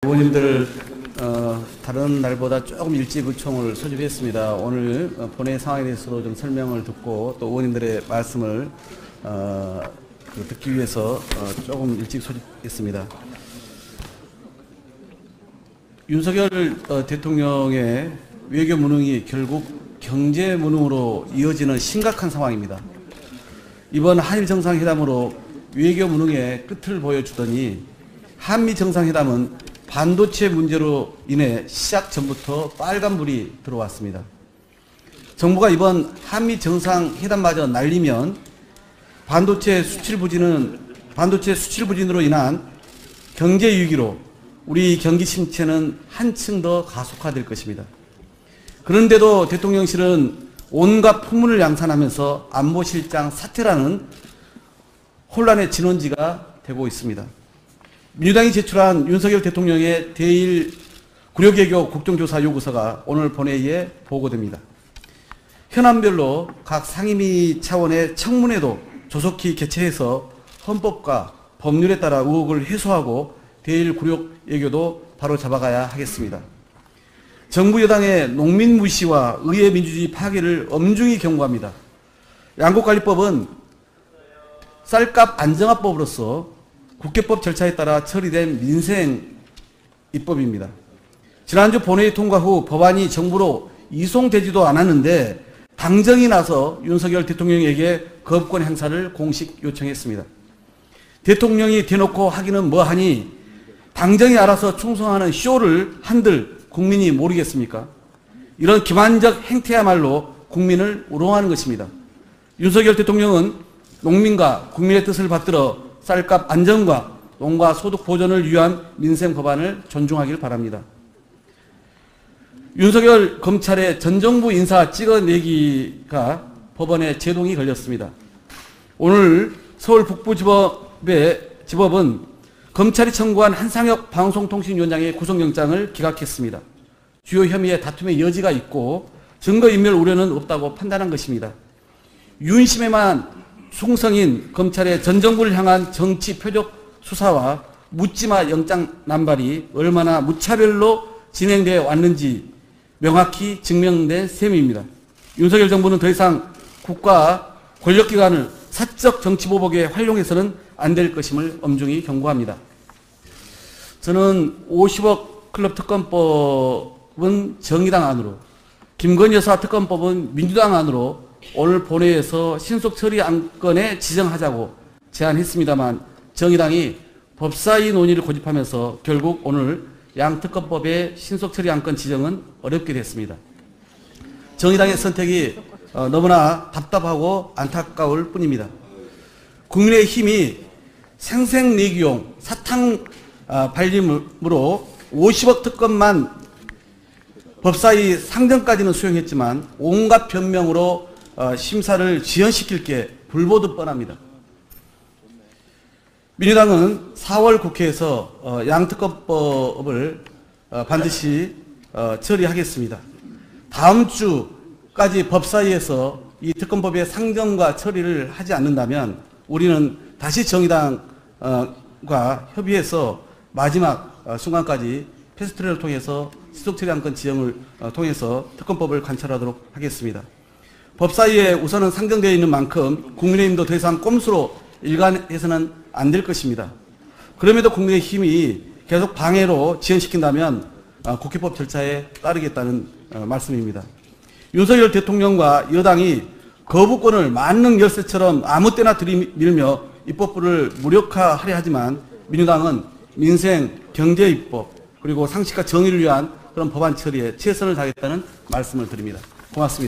의원님들 다른 날보다 조금 일찍 의총을 소집했습니다. 오늘 본회 상황에 대해서도 좀 설명을 듣고 또 의원님들의 말씀을 듣기 위해서 조금 일찍 소집했습니다. 윤석열 대통령의 외교 무능이 결국 경제 무능으로 이어지는 심각한 상황입니다. 이번 한일 정상회담으로 외교 무능의 끝을 보여주더니 한미 정상회담은 반도체 문제로 인해 시작 전부터 빨간불이 들어왔습니다. 정부가 이번 한미 정상회담마저 날리면 반도체 수출 부진으로 인한 경제 위기로 우리 경기 침체는 한층 더 가속화될 것입니다. 그런데도 대통령실은 온갖 풍문을 양산하면서 안보실장 사퇴라는 혼란의 진원지가 되고 있습니다. 민주당이 제출한 윤석열 대통령의 대1 구력외교 국정조사 요구서가 오늘 본회의에 보고됩니다. 현안별로 각 상임위 차원의 청문회도 조속히 개최해서 헌법과 법률에 따라 의혹을 해소하고 대1 구력외교도 바로 잡아가야 하겠습니다. 정부 여당의 농민 무시와 의회 민주주의 파괴를 엄중히 경고합니다. 양곡관리법은 쌀값 안정화법으로서 국회법 절차에 따라 처리된 민생 입법입니다. 지난주 본회의 통과 후 법안이 정부로 이송되지도 않았는데 당정이 나서 윤석열 대통령에게 거부권 행사를 공식 요청했습니다. 대통령이 대놓고 하기는 뭐하니 당정이 알아서 충성하는 쇼를 한들 국민이 모르겠습니까? 이런 기만적 행태야말로 국민을 우롱하는 것입니다. 윤석열 대통령은 농민과 국민의 뜻을 받들어 쌀값 안정과 농가 소득 보전을 위한 민생 법안을 존중하길 바랍니다. 윤석열 검찰의 전 정부 인사 찍어내기가 법원에 제동이 걸렸습니다. 오늘 서울 북부지법은 검찰이 청구한 한상혁 방송통신위원장의 구속영장을 기각했습니다. 주요 혐의에 다툼의 여지가 있고 증거인멸 우려는 없다고 판단한 것입니다. 윤심에만 충성인 검찰의 전 정부를 향한 정치 표적 수사와 묻지마 영장 남발이 얼마나 무차별로 진행되어 왔는지 명확히 증명된 셈입니다. 윤석열 정부는 더 이상 국가 권력기관을 사적 정치보복에 활용해서는 안 될 것임을 엄중히 경고합니다. 저는 50억 클럽 특검법은 정의당 안으로, 김건희 여사 특검법은 민주당 안으로 오늘 본회의에서 신속 처리 안건에 지정하자고 제안했습니다만 정의당이 법사위 논의를 고집하면서 결국 오늘 양 특검법의 신속 처리 안건 지정은 어렵게 됐습니다. 정의당의 선택이 너무나 답답하고 안타까울 뿐입니다. 국민의힘이 생생내기용 사탕 발림으로 50억 특검만 법사위 상정까지는 수용했지만 온갖 변명으로 심사를 지연시킬 게 불보듯 뻔합니다. 민주당은 4월 국회에서 양특검법을 반드시 처리하겠습니다. 다음 주까지 법사위에서 이 특검법의 상정과 처리를 하지 않는다면 우리는 다시 정의당과 협의해서 마지막 순간까지 패스트트랙을 통해서 신속처리 안건 지정을 통해서 특검법을 관철하도록 하겠습니다. 법사위에 우선은 상정되어 있는 만큼 국민의힘도 더 이상 꼼수로 일관해서는 안 될 것입니다. 그럼에도 국민의힘이 계속 방해로 지연시킨다면 국회법 절차에 따르겠다는 말씀입니다. 윤석열 대통령과 여당이 거부권을 만능 열쇠처럼 아무 때나 들이밀며 입법부를 무력화하려 하지만 민주당은 민생, 경제 입법 그리고 상식과 정의를 위한 그런 법안 처리에 최선을 다하겠다는 말씀을 드립니다. 고맙습니다.